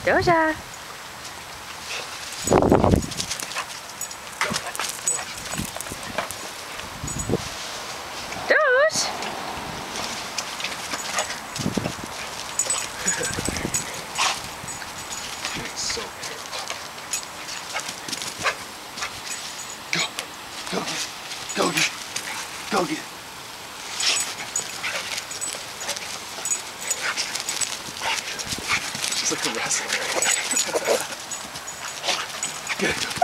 Dolja. Doge. So go get. She's like a wrestler. Get it.